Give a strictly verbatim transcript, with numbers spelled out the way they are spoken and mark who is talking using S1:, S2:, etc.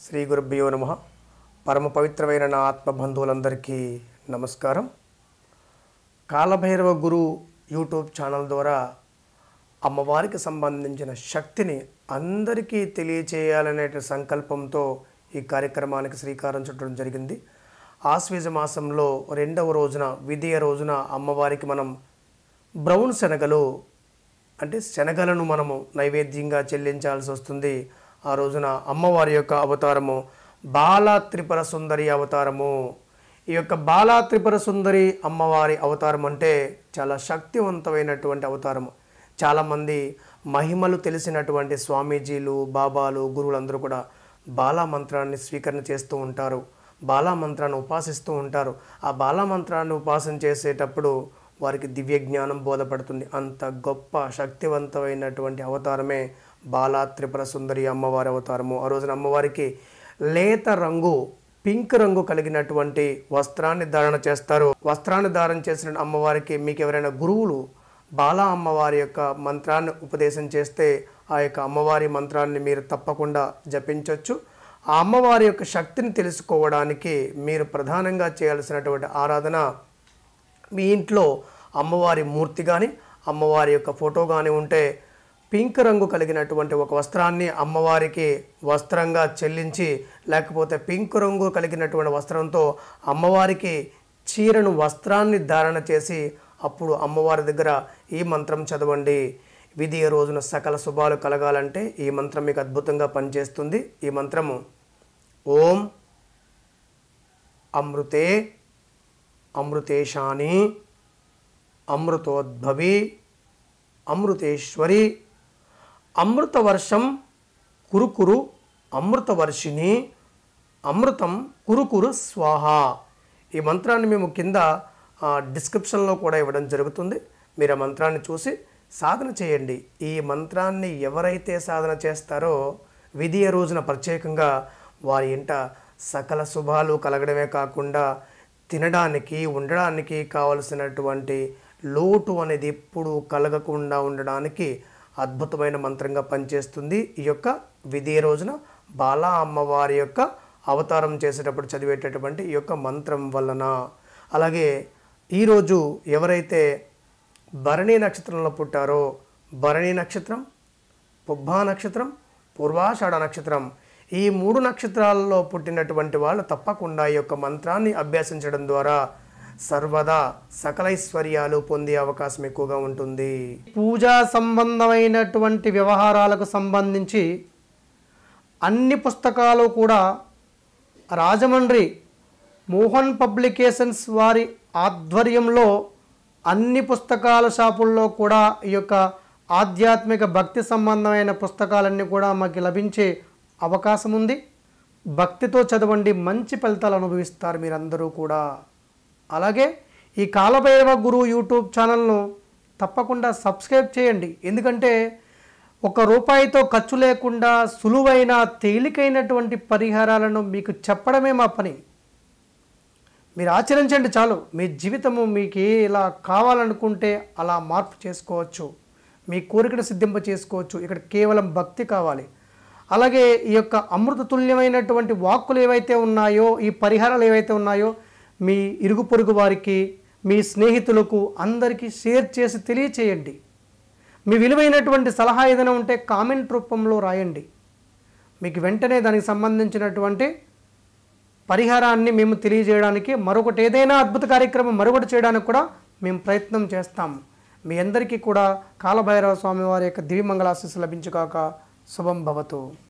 S1: శ్రీ గురుభ్యో నమః. పరమ పవిత్రమైన నా ఆత్మబంధువులందరికీ నమస్కారం. కాలభైరవ గురు యూట్యూబ్ ఛానల్ ద్వారా అమ్మవారికి సంబంధించిన శక్తిని అందరికీ తెలియచేయాలనే సంకల్పంతో ఈ కార్యక్రమానికి శ్రీకారం చుట్టడం జరిగింది. ఆశ్వయుజ మాసంలో రెండవ రోజున విధియ రోజున అమ్మవారికి మనం బ్రౌన్ శనగలు అంటే శనగలను మనము నైవేద్యంగా చెల్లించాల్సి వస్తుంది. ఆ రోజున అమ్మవారి యొక్క అవతారము బాలా త్రిపుర సుందరి అవతారము. ఈ యొక్క బాలా త్రిపుర సుందరి అమ్మవారి అవతారం అంటే చాలా శక్తివంతమైనటువంటి అవతారము. చాలామంది మహిమలు తెలిసినటువంటి స్వామీజీలు, బాబాలు, గురువులందరూ కూడా బాలా మంత్రాన్ని స్వీకరణ చేస్తూ ఉంటారు, బాలా మంత్రాన్ని ఉపాసిస్తూ ఉంటారు. ఆ బాలా మంత్రాన్ని ఉపాసన చేసేటప్పుడు వారికి దివ్య జ్ఞానం బోధపడుతుంది. అంత గొప్ప శక్తివంతమైనటువంటి అవతారమే బాలా త్రిపుర సుందరి అమ్మవారి అవతారము. ఆ రోజున అమ్మవారికి లేత రంగు పింక్ రంగు కలిగినటువంటి వస్త్రాన్ని ధారణ చేస్తారు. వస్త్రాన్ని ధారణ చేసిన అమ్మవారికి మీకు ఎవరైనా గురువులు బాలా అమ్మవారి యొక్క మంత్రాన్ని ఉపదేశం చేస్తే ఆ యొక్క అమ్మవారి మంత్రాన్ని మీరు తప్పకుండా జపించవచ్చు. ఆ అమ్మవారి యొక్క శక్తిని తెలుసుకోవడానికి మీరు ప్రధానంగా చేయాల్సినటువంటి ఆరాధన, మీ ఇంట్లో అమ్మవారి మూర్తి కానీ అమ్మవారి యొక్క ఫోటో కానీ ఉంటే పింక్ రంగు కలిగినటువంటి ఒక వస్త్రాన్ని అమ్మవారికి వస్త్రంగా చెల్లించి, లేకపోతే పింక్ రంగు కలిగినటువంటి వస్త్రంతో అమ్మవారికి చీరను వస్త్రాన్ని ధారణ చేసి అప్పుడు అమ్మవారి దగ్గర ఈ మంత్రం చదవండి. విధియ రోజున సకల శుభాలు కలగాలంటే ఈ మంత్రం మీకు అద్భుతంగా పనిచేస్తుంది. ఈ మంత్రము ఓం అమృతే అమృతేశాని అమృతోద్భవి అమృతేశ్వరి అమృతవర్షం కురుకురు అమృతవర్షిణి అమృతం కురుకురు స్వాహ. ఈ మంత్రాన్ని మేము కింద డిస్క్రిప్షన్లో కూడా ఇవ్వడం జరుగుతుంది. మీరు ఆ మంత్రాన్ని చూసి సాధన చేయండి. ఈ మంత్రాన్ని ఎవరైతే సాధన చేస్తారో విధియ రోజున ప్రత్యేకంగా వారి ఇంట సకల శుభాలు కలగడమే కాకుండా తినడానికి ఉండడానికి కావలసినటువంటి లోటు అనేది ఎప్పుడు కలగకుండా ఉండడానికి అద్భుతమైన మంత్రంగా పనిచేస్తుంది. ఈ యొక్క విధియ రోజున బాలా అమ్మవారి యొక్క అవతారం చేసేటప్పుడు చదివేటటువంటి ఈ యొక్క మంత్రం వలన. అలాగే ఈరోజు ఎవరైతే భరణి నక్షత్రంలో పుట్టారో భరణి నక్షత్రం, పుబ్బా నక్షత్రం, పూర్వాషాఢ నక్షత్రం, ఈ మూడు నక్షత్రాలలో పుట్టినటువంటి వాళ్ళు తప్పకుండా ఈ యొక్క మంత్రాన్ని అభ్యసించడం ద్వారా సర్వదా సకలైశ్వర్యాలు పొందే అవకాశం ఎక్కువగా ఉంటుంది. పూజా సంబంధమైనటువంటి వ్యవహారాలకు సంబంధించి అన్ని పుస్తకాలు కూడా రాజమండ్రి మోహన్ పబ్లికేషన్స్ వారి ఆధ్వర్యంలో అన్ని పుస్తకాల షాపుల్లో కూడా ఈ యొక్క ఆధ్యాత్మిక భక్తి సంబంధమైన పుస్తకాలన్నీ కూడా మాకు లభించే అవకాశం ఉంది. భక్తితో చదవండి, మంచి ఫలితాలు అనుభవిస్తారు మీరందరూ కూడా. అలాగే ఈ కాలభైరవ గురు యూట్యూబ్ ఛానల్ను తప్పకుండా సబ్స్క్రైబ్ చేయండి. ఎందుకంటే ఒక రూపాయితో ఖర్చు లేకుండా సులువైన తేలికైనటువంటి పరిహారాలను మీకు చెప్పడమే మా పని. మీరు ఆచరించండి చాలు. మీ జీవితము మీకు ఎలా కావాలనుకుంటే అలా మార్పు చేసుకోవచ్చు, మీ కోరికను సిద్ధింప చేసుకోవచ్చు. ఇక్కడ కేవలం భక్తి కావాలి. అలాగే ఈ యొక్క అమృత తుల్యమైనటువంటి వాక్కులు ఏవైతే ఉన్నాయో, ఈ పరిహారాలు ఏవైతే ఉన్నాయో మీ ఇరుగు పొరుగు వారికి, మీ స్నేహితులకు అందరికీ షేర్ చేసి తెలియచేయండి. మీ విలువైనటువంటి సలహా ఏదైనా ఉంటే కామెంట్ రూపంలో రాయండి. మీకు వెంటనే దానికి సంబంధించినటువంటి పరిహారాన్ని మేము తెలియజేయడానికి, మరొకటి ఏదైనా అద్భుత కార్యక్రమం మరొకటి చేయడానికి కూడా మేము ప్రయత్నం చేస్తాం. మీ అందరికీ కూడా కాలభైరవ స్వామి వారి యొక్క దివ్యమంగళ ఆశీస్సులు లభించుగాక. శుభం భవతు.